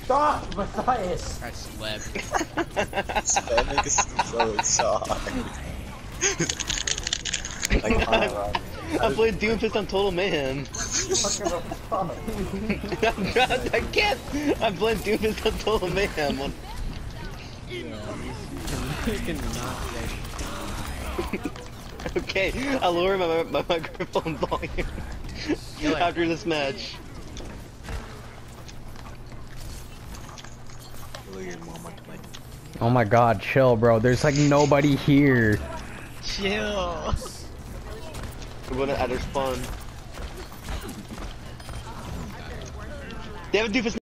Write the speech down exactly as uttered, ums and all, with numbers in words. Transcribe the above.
Stop, Matthias! I slept. Spamming is so soft. Like, oh, I'm playing Doomfist on Total Mayhem. I'm trying, I can't. I'm playing Doomfist on Total Mayhem. One. You cannot Okay, I'll lower my, my microphone volume after this match. Oh my god, chill, bro. There's like nobody here. chill. I'm gonna add their spawn. They have a Doomfist.